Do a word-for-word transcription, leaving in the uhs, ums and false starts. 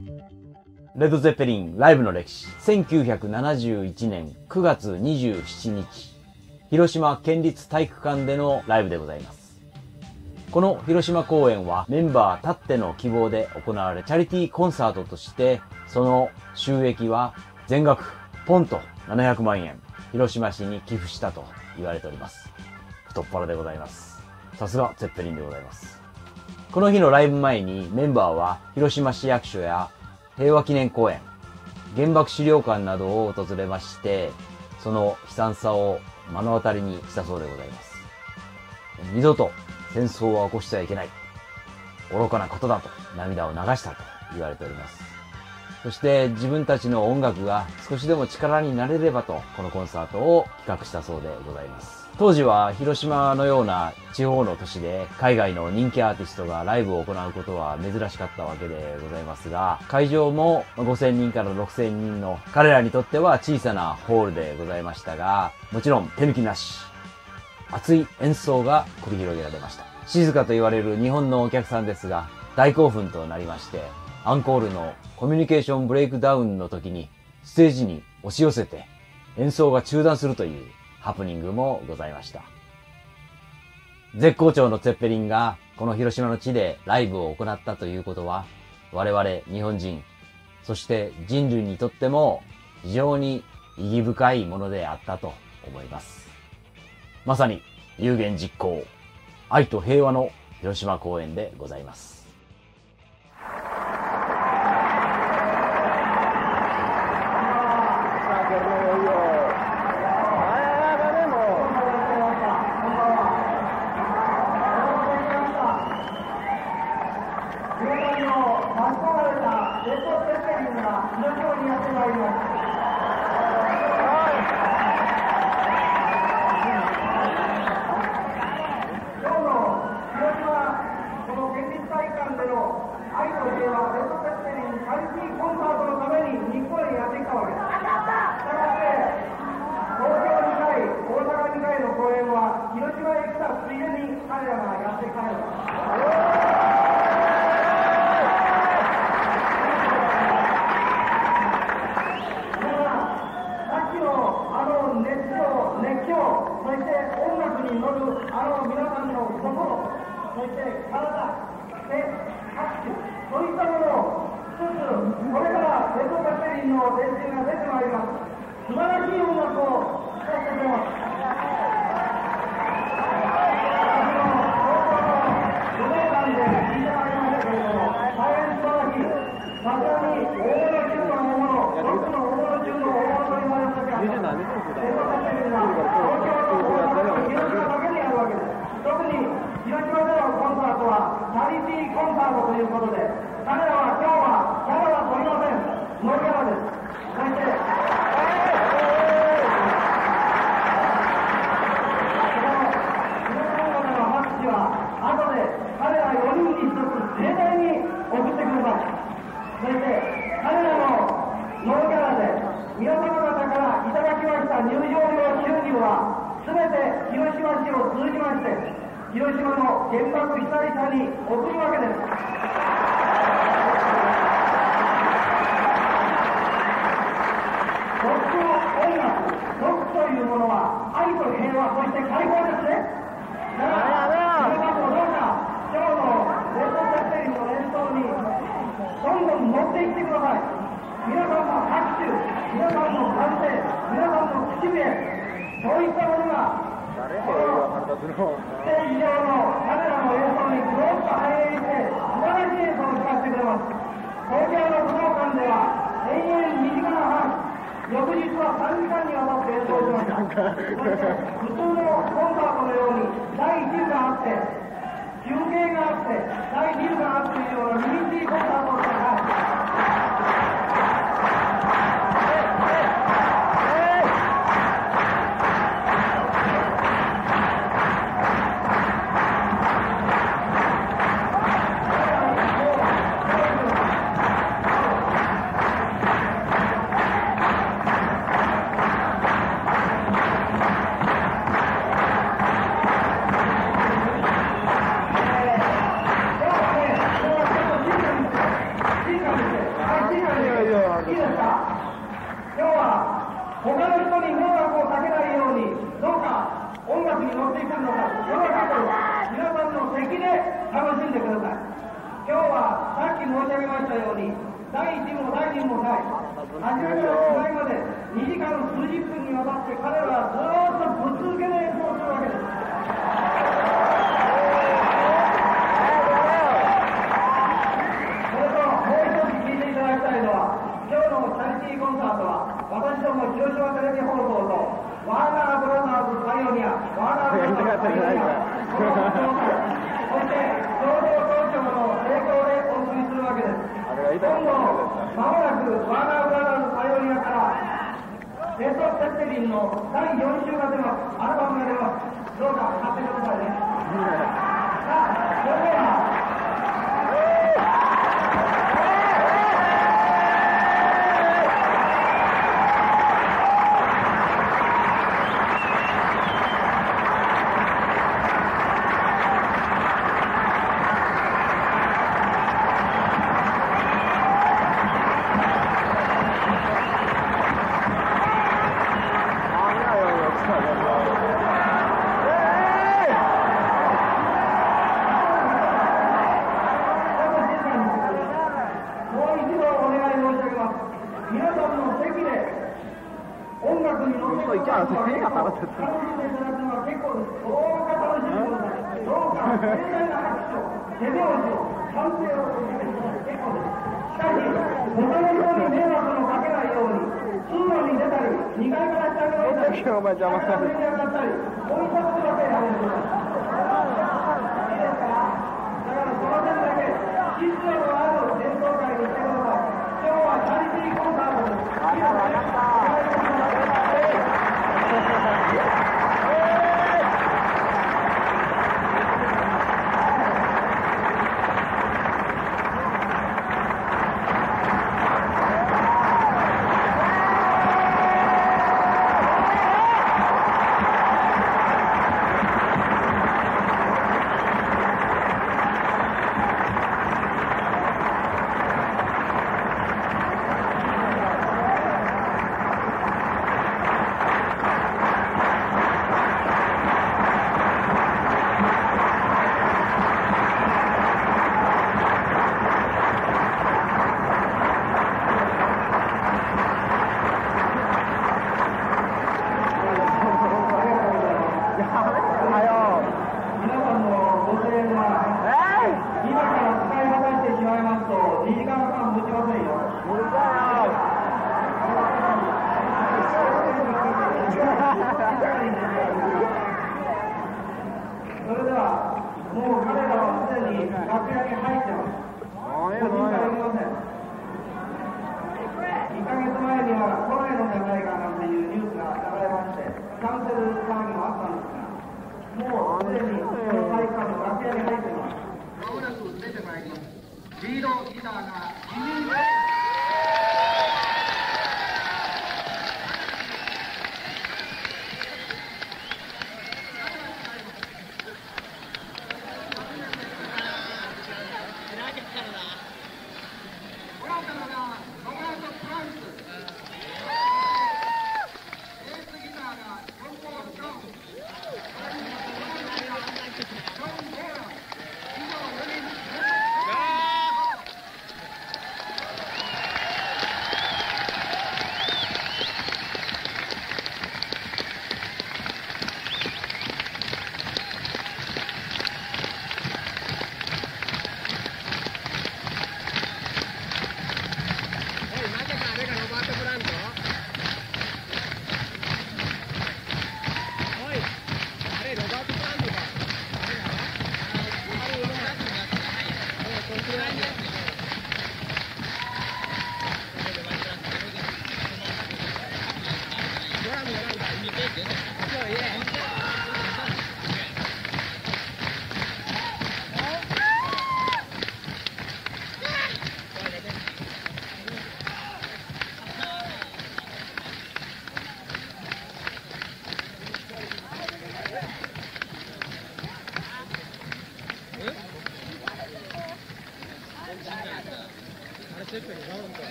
レッド・ゼッペリンライブの歴史。せんきゅうひゃくななじゅういちねんくがつにじゅうしちにち、広島県立体育館でのライブでございます。この広島公演はメンバーたっての希望で行われ、チャリティーコンサートとして、その収益は全額ポンとななひゃくまんえん広島市に寄付したと言われております。太っ腹でございます。さすがゼッペリンでございます。この日のライブ前にメンバーは広島市役所や平和記念公園、原爆資料館などを訪れまして、その悲惨さを目の当たりにしたそうでございます。二度と戦争は起こしてはいけない。愚かなことだと涙を流したと言われております。そして自分たちの音楽が少しでも力になれればと、このコンサートを企画したそうでございます。当時は広島のような地方の都市で海外の人気アーティストがライブを行うことは珍しかったわけでございますが、会場もごせんにんからろくせんにんの彼らにとっては小さなホールでございましたが、もちろん手抜きなし、熱い演奏が繰り広げられました。静かと言われる日本のお客さんですが、大興奮となりまして、アンコールのコミュニケーションブレイクダウンの時にステージに押し寄せて演奏が中断するというハプニングもございました。絶好調のツェッペリンがこの広島の地でライブを行ったということは、我々日本人、そして人類にとっても非常に意義深いものであったと思います。まさに有言実行、愛と平和の広島公演でございます。 広島の原爆被災者に送るわけです。ロックの音楽、ロックというものは愛と平和、そして解放ですね。だから皆さんもどうか今日のレッド・ゼッペリンの演奏にどんどん乗っていってください。皆さんの拍手、皆さんの歓声、皆さんの口笛、そういったものがこのステージ上の彼らの演奏にぐろっと反映して素晴らしい演奏を聞かせてくれます。東京の武道館では延々にじかんはん、翌日はさんじかんにわたって演奏しました。そして普通のコンサートのようにだいいち部があって休憩があってだいに部があってというようなミニシーコンサートをしています。静ですか。今日は他の人に迷惑をかけないようにどうか音楽に乗っていくのか、世の中を皆さんの席で楽しんでください。今日はさっき申し上げましたようにだいいちもだいにもない初めから終わりまでにじかん数十分にわたって彼らはずーっとぶつ続けで演奏するわけです。それともう一つ聞いていただきたいのは、今日のチャリティーコンサートは私ども広島テレビ放送とワーナーブラザーズパイオニア、ワーナーブラザーズパイオニア、このそして共同東京の提供でお送りするわけです。今度まもなくワーナーブラザーズパイオニアからレッド・セッテリンのだいよん週が出ます。アルバムが出ます。どうか買ってくださいね。さあ、それではお前邪魔される。